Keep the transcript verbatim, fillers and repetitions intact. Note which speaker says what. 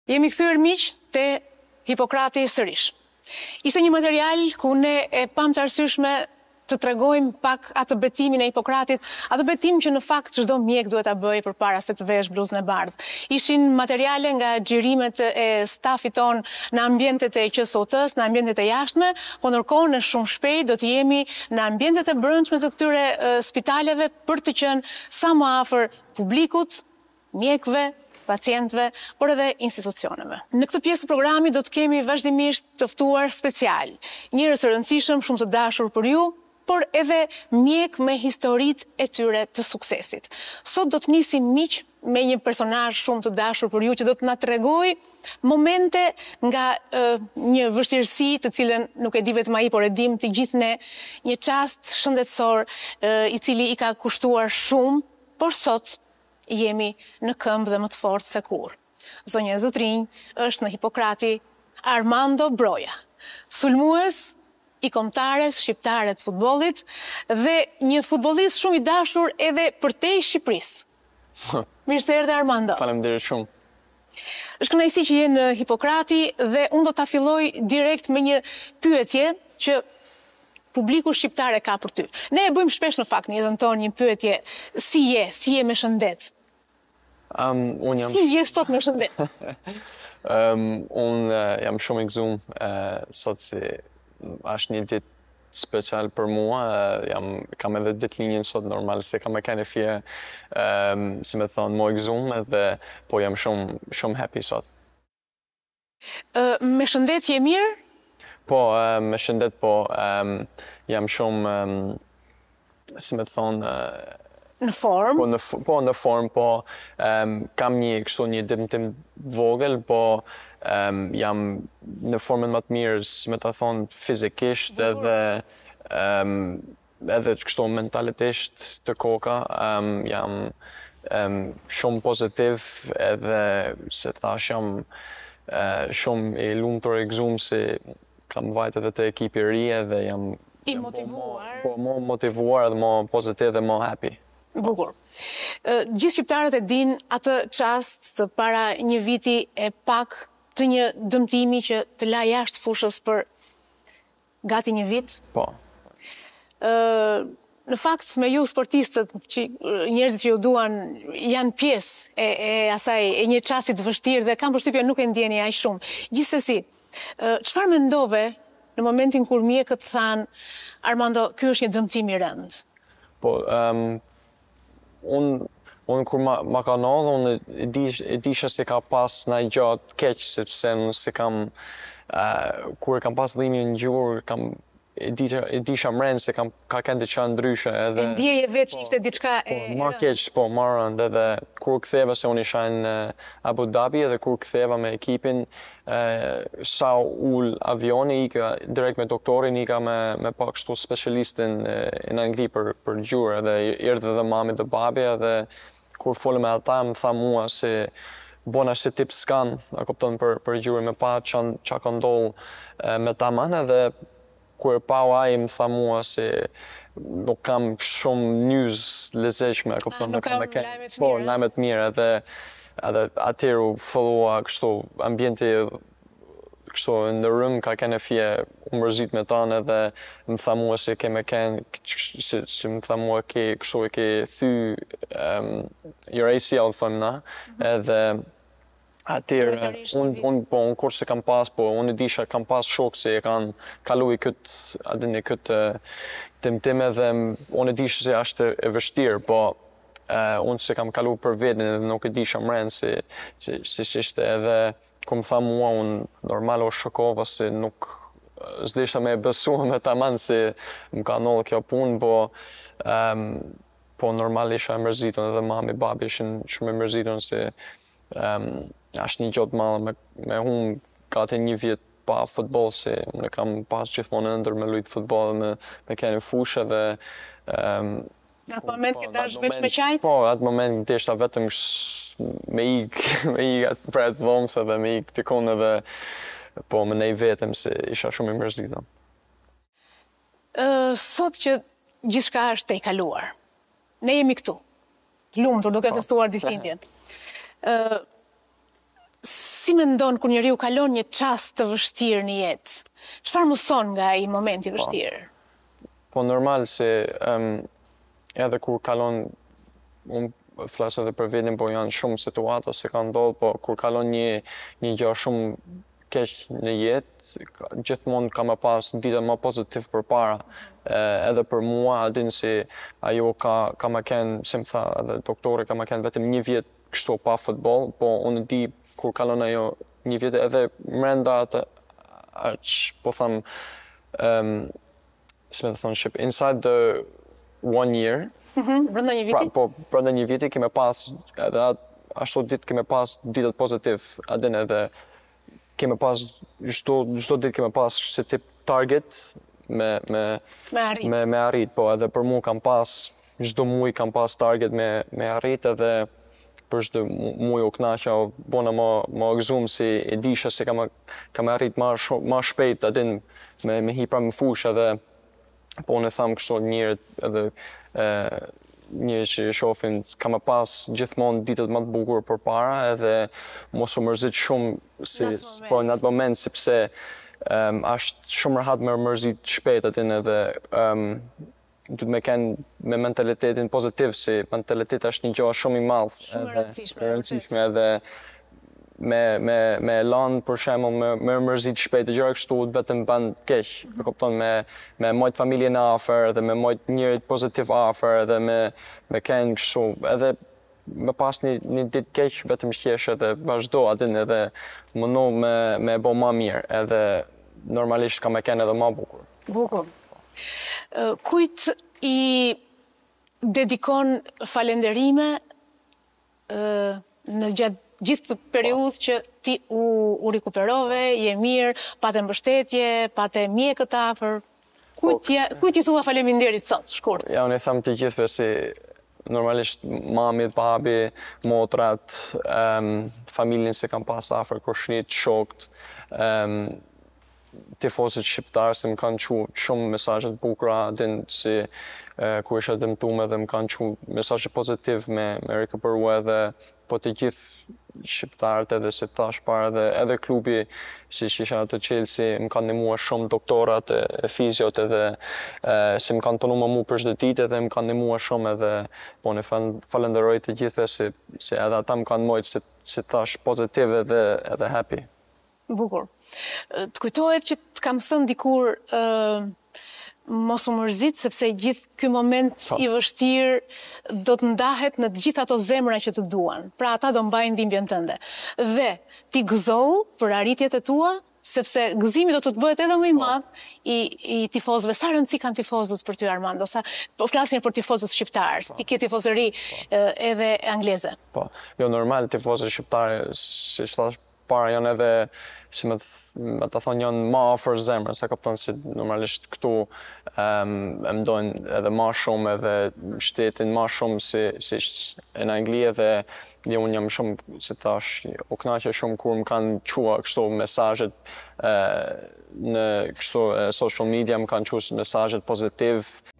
Speaker 1: Jemi kthyer miq te Hipokrati sërish. Ishte një material ku ne e pam të arsyeshme të tregojmë pak atë betimin e Hipokratit, atë betim që në fakt çdo mjek duhet ta bëjë përpara se të vesh bluzën e bardhë. Ishin materiale nga xhirimet e stafit ton në ambientet e Q S O T-s, në ambientet e jashtme, po ndërkohë në shumë shpejt do të jemi në ambientet e brendshme të këtyre uh, spitaleve për të qenë sa më afër publikut, mjekëve, pacientëve, por edhe institucioneve. Në këtë pjesë të programit do të kemi vazhdimisht të ftuar special, njerëz të rëndësishëm, shumë të dashur për ju, por edhe mjek me historitë e tyre të suksesit. Sot do të nisim miq me një personazh shumë të dashur për ju që do të na tregojë momente nga uh, një vështirësi të cilën nuk e di vetëm ai, por e dim të gjithë ne, një çast shëndetësor uh, i cili i ka kushtuar shumë, por sot jemi në këmbë dhe më të fortë se kur. Zonja e Zotrinj është në Hipokrati Armando Broja, sulmues i kombëtares shqiptare të futbollit dhe një futbollist shumë i dashur edhe përtej Shqipërisë. Mirë se erdhe Armando.
Speaker 2: Faleminderit shumë.
Speaker 1: Është kënaqësi që je në Hipokrati dhe unë do ta filloj direkt me një pyetje që publiku shqiptar e ka për ty. Ne e bëjmë shpesh në fakt në jetën tonë një pyetje, si je, si je me shëndet?
Speaker 2: Um, unë jam...
Speaker 1: Si je sot me shëndet?
Speaker 2: um, unë uh, jam shumë i gëzuar uh, sot si është një ditë special për mua, uh, jam, kam edhe ditëlinjën sot normal, se kam e kene fje, um, si me thonë, më i gëzuar dhe po jam shumë, shumë happy sot.
Speaker 1: Uh, me shëndet je mirë?
Speaker 2: Po, uh, me shëndet po, um, jam shumë, um, si me thonë, uh,
Speaker 1: në form?
Speaker 2: Po, në, po, në form, po, um, kam një, kështu një dëmtim vogël, po um, jam në formën më të mirë, si me ta thonë, fizikisht edhe, um, edhe kështu mentalisht të koka, um, jam um, shumë pozitiv edhe, se thash, jam uh, shumë i lumtur e gëzuar se kam vajt edhe të ekipi ri dhe jam
Speaker 1: i motivuar.
Speaker 2: Po, më motivuar dhe më pozitiv dhe më happy.
Speaker 1: Bukur. Gjithë shqiptarët e din atë çast të para një viti e pak të një dëmtimi që të la jashtë fushës për gati një vit.
Speaker 2: Po.
Speaker 1: Në fakt, me ju sportistët, që njerëzit që ju duan, janë pjesë e, e asaj, e një çasti të vështirë dhe kam përshtypjen nuk e ndjeni aq shumë. Gjithsesi, çfarë mendove në momentin kur mjekët thanë, Armando, ky është një dëmtim i rënd?
Speaker 2: Po, um, unë un, kur ma, ma ka nëllë, unë e, dish, e disha se ka pas në gjatë keq, sepse unë se kam, uh, kur kam pas dhimi në gjurë, kam e disha, e disha mrenë se kam, ka kënë diçka ndryshe. Edhe,
Speaker 1: e ndjeje vetë që ishte diçka e...
Speaker 2: Po, ma keq, po, ma rënd, edhe kur ktheva se unë isha në Abu Dhabi, edhe kur ktheva me ekipin, uh, sa ull avioni, ika direkt me doktorin, ika me, me pak shtu specialistin uh, në Angli për, për gjurë, edhe erdhe dhe mami dhe babi, edhe kur folëm me ata, më tha mua se bona se tip skan, a kupton për, për gjurë, me pa që ka ndodhë uh, me ta manë, edhe kur pa u ai më tha mua se nuk kam shumë news lezetshme, e kupton,
Speaker 1: nuk kam
Speaker 2: ke,
Speaker 1: lajme të
Speaker 2: po,
Speaker 1: mira.
Speaker 2: lajme të mira, edhe edhe atëherë u fillua kështu ambienti kështu në rrymë ka kene fje u mërzit me tanë edhe më tha mua se ke me kenë, se, se më tha mua ke kështu e ke thy um, your A C L, thëmë na, edhe atëherë, unë un, po, un, kur se kam pas, po, unë disha kam pas shok se e kanë kalu i këtë, adini këtë timtime dhe unë disha se ashtë e vështirë, po uh, unë se kam kalu për vedin edhe nuk e disha mrenë se, se, se ishte edhe, ku më tha mua, unë normal o shokova se nuk s'disha me besua me ta manë se më ka nëllë kjo punë, po, um, po normal isha e mërzitun edhe mami, babi ishin shumë e mërzitun se um, është një gjotë malë me, me humë gati një vjetë pa futbol, se unë kam pas gjithmonë ndër me lujtë futbol dhe me, me keni fushë dhe... Um,
Speaker 1: në atë moment po, këtë është veç me qajtë?
Speaker 2: Po, atë moment të ishta vetëm me ikë, me ikë për atë dhomëse dhe me ikë të kone dhe po me nej vetëm se isha shumë i mërzitëm.
Speaker 1: Uh, sot që gjithçka është e i kaluar, ne jemi këtu, lumtur duke festuar ditëlindjen. Uh, si mendon kur njeriu kalon një çast të vështirë në jetë? Çfarë mëson nga ai moment i vështirë?
Speaker 2: Po normal se um, edhe kur kalon, unë flas edhe për veten, po janë shumë situata se kanë ndodhur, po kur kalon një një gjë shumë keq në jetë, gjithmonë ka më pas ditë më pozitiv përpara. Edhe për mua, a din si ajo ka ka më kenë, si më tha edhe doktori, ka më kenë vetëm një vit kështu pa futboll, po unë di kur kalon ajo një vit edhe brenda atë, aq po them, um, si më thon shqip, inside the one year.
Speaker 1: Mhm, brenda një viti?
Speaker 2: Pra, po brenda një viti kemi pas edhe ashtu ditë kemi pas ditët pozitiv, a din edhe kemi pas çdo çdo ditë kemi pas si tip target me me
Speaker 1: me arrit.
Speaker 2: Me, me arrit, po edhe për mua kam pas çdo muaj kam pas target me me arrit edhe për çdo muaj u kënaqa, bona më më gëzuar si e disha se kam kam arrit më shumë më shpejt a din me me hipra më fushë edhe po unë tham kështu njerëz edhe e, një që shohin kam pas gjithmonë ditët më të bukura përpara edhe mos u mërzit shumë si po në atë moment sepse um, është shumë rehat me mërzit shpejt atin edhe um, duhet me kenë me mentalitetin pozitiv si mentalitet është një gjë shumë i madh
Speaker 1: edhe
Speaker 2: e rëndësishme edhe me me me lan për shembull me me mërzit shpejt e gjëra kështu vetëm bën keq, e kupton me me mojt familjen afër dhe me mojt njerëz pozitiv afër edhe me me kenë kështu edhe me pas një një ditë keq vetëm shqesh edhe vazhdo atin edhe mundu me me bë më mirë edhe normalisht ka me kenë edhe më bukur.
Speaker 1: Bukur. Uh, kujt i dedikon falenderime uh, në gjatë gjithë të periudhë që ti u, u rikuperove, je mirë, pate mbështetje, pate mjekët afër. Kujt kujt i thua faleminderit sot, shkurt?
Speaker 2: Ja, unë i them të gjithëve si normalisht mamit, babi, motrat, um, familjen se kam pas afër, kushnit, shokt, um, tifozët shqiptarë se më kanë qu shumë mesazhe të bukura, din si uh, ku isha dëmtuar edhe më kanë qu mesazhe pozitiv me me rikëpëru edhe po të gjithë shqiptarët edhe si thash para edhe edhe klubi si isha të Chelsea më kanë ndihmuar shumë doktorat e, e fiziot edhe e, si më kanë punuar më mu për çdo ditë edhe më kanë ndihmuar shumë edhe po ne falenderoj të gjithëve si si edhe ata më kanë mojt si si thash pozitiv edhe edhe happy.
Speaker 1: Bukur. Të kujtohet që të kam thënë dikur uh, mos u mërzit sepse gjithë ky moment
Speaker 2: pa.
Speaker 1: i vështirë do të ndahet në të gjithë ato zemra që të duan. Pra ata do mbajnë dhimbjen tënde. Dhe ti gëzohu për arritjet e tua, sepse gëzimi do të të bëhet edhe më i madh i, i tifozëve. Sa rëndësi kanë tifozët për ty, Armando? Sa po flasin për tifozët shqiptarë, ti ke tifozëri uh, edhe angleze.
Speaker 2: Po, jo normal tifozët shqiptare, si thash para janë edhe si me, me të thonë janë ma afër zemrës, se kapton si normalisht këtu um, e mdojnë edhe ma shumë edhe shtetin ma shumë si, si në Angli edhe një unë jam shumë, si thash, u knaqe shumë kur më kanë qua kështu mesazhet uh, në kështu uh, social media më kanë qua mesazhet pozitiv.